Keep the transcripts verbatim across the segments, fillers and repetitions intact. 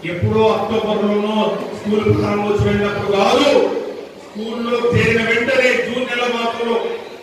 ఎప్పుడో అక్టోబర్లోనో స్కూల్ ప్రారంభోత్సవమైనప్పుడు కాదు, స్కూల్లో చేరిన వెంటనే జూన్ నెల మాసంలో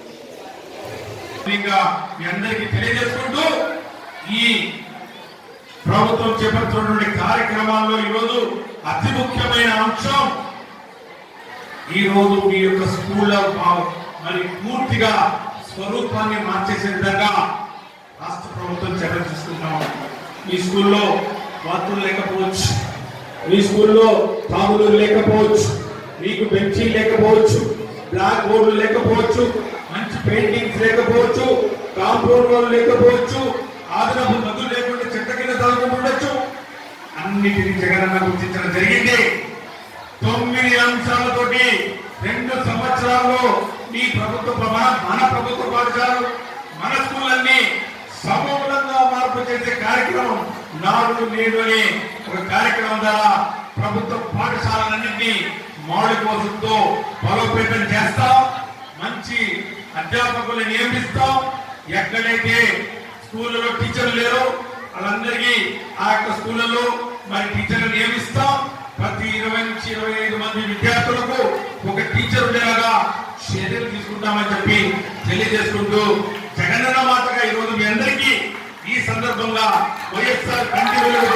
ఇంకా మీ అందరికీ తెలియజేసుకుంటూ ఈ ప్రభుత్వం చేపడుతున్నటువంటి కార్యక్రమాల్లో ఈరోజు అతి ముఖ్యమైన అంశం, ఈ రోజు మీ యొక్క స్కూల్లో మరి పూర్తిగా స్వరూపాన్ని మార్చేసే విధంగా రాష్ట్ర ప్రభుత్వం చర్యలు తీసుకుంటాం. మీ స్కూల్లో బాత్రూమ్ లేకపోవచ్చు, మీ స్కూల్లో తాగులు లేకపోవచ్చు, మీకు బెంచీ లేకపోవచ్చు, బ్లాక్ బోర్డులు లేకపోవచ్చు, మంచి పెయింటింగ్స్ లేకపోవచ్చు, కాంపౌండ్ వాళ్ళు లేకపోవచ్చు, ఆదరపు నదులు లేకుండా చెట్ల కింద చదువుకుంటుండొచ్చు. అన్నిటిని జగనన్న గుర్తించడం జరిగింది. తొమ్మిది అంశాలతోటి రెండు సంవత్సరాల్లో ఈ ప్రభుత్వ మన ప్రభుత్వ పాఠశాలలు మన స్కూళ్ళన్నీ సమూలంగా మార్పు చేసే కార్యక్రమం నాడు నేడు అనే ఒక కార్యక్రమం ద్వారా ప్రభుత్వ పాఠశాలలన్నింటినీ మౌలిక వసతులతో బలోపేతం చేస్తాం. మంచి అధ్యాపకులు నియమిస్తాం. ఎక్కడైతే స్కూళ్ళలో టీచర్లు లేరో వాళ్ళందరికీ ఆ యొక్క స్కూళ్ళలో మరి టీచర్లు నియమిస్తాం. ప్రతి ఇరవై నుంచి ఇరవై ఐదు మంది విద్యార్థులకు ఒక టీచర్ ఉండేలాగా చర్యలు తీసుకుంటామని చెప్పి తెలియజేసుకుంటూ జగనన్న మాటగా ఈరోజు మీ అందరికీ ఈ సందర్భంగా వైఎస్ఆర్ కంటి వెలుగు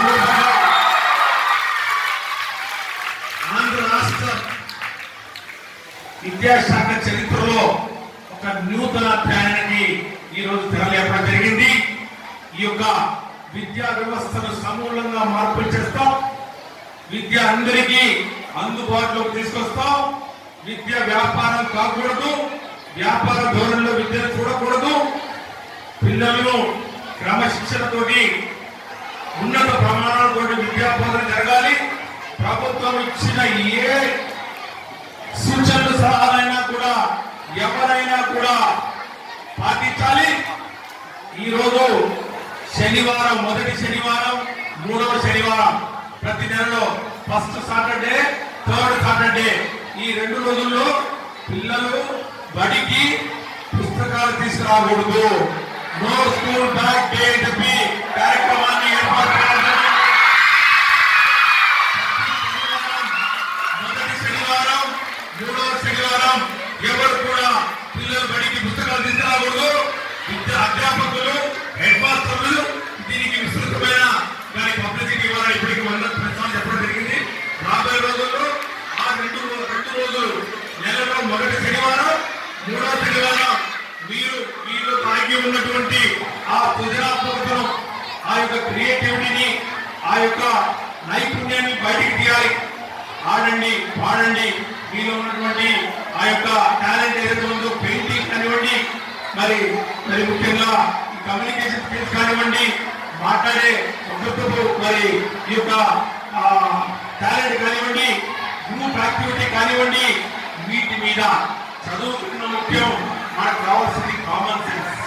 ఆంధ్ర రాష్ట్ర విద్యాశాఖ చరిత్రలో ఒక నూతన అధ్యాయానికి ఈ రోజు తెరలేపడం జరిగింది. ఈ యొక్క విద్యా వ్యవస్థను సమూలంగా మార్పులు చేస్తాం. విద్య అందరికీ అందుబాటులోకి తీసుకొస్తాం. విద్య వ్యాపారం కాకూడదు, వ్యాపార ధోరణిలో విద్యను చూడకూడదు. పిల్లలను క్రమశిక్షణతోటి ఉన్నత ప్రమాణాలతో విద్యాబోధన జరగాలి. ప్రభుత్వం ఇచ్చిన ఏ సూచనలు సలహాలైనా కూడా ఎవరైనా కూడా పాటించాలి. ఈరోజు శనివారం, మొదటి శనివారం, మూడవ శనివారం, ప్రతి నెలలో ఫస్ట్ సాటర్డే, థర్డ్ సాటర్డే, ఈ రెండు రోజుల్లో పిల్లలు బడికి పుస్తకాలు తీసుకురాకూడదు. నో స్కూల్ బ్యాగ్ డే చెప్పి కార్యక్రమాన్ని ఏర్పాటు చేయాలి. మొదటి శనివారం, మూడవ శనివారం ఎవరు కూడా పిల్లలు బడికి పుస్తకాలు తీసుకురాకూడదు. విద్యా అధ్యాపకులు, హెడ్ మాస్టర్లు దీనికి విస్తృతమైన దానికి పబ్లిసిటీ ఇవ్వాలి. ఇప్పటికి వంద ప్రశ్నలు చెప్పడం జరిగింది. రాబోయే రోజుల్లో ఆ రెండు రెండు రోజులు నెలలో మొదటి శనివారం, మూడవ శనివారం మీరు వీళ్ళు తాగి ఉన్నటువంటి ఆ సృజనాత్మకతను, ఆ యొక్క క్రియేటివిటీని, ఆ యొక్క నైపుణ్యాన్ని బయటికి తీయాలి. ఆడండి, పాడండి. మీలో ఉన్నటువంటి ఆ యొక్క టాలెంట్ ఏదైతే ఉందో, పెయింటింగ్ కానివ్వండి, మరి మరి ముఖ్యంగా కమ్యూనికేషన్ స్కిల్స్ కానివ్వండి, మాట్లాడే వృత్తులు, మరి ఈ యొక్క టాలెంట్ కానివ్వండి, గ్రూప్ యాక్టివిటీ కానివ్వండి, వీటి మీద చదువుకున్న ముఖ్యం. మనకు కావాల్సింది కామన్ సెన్స్.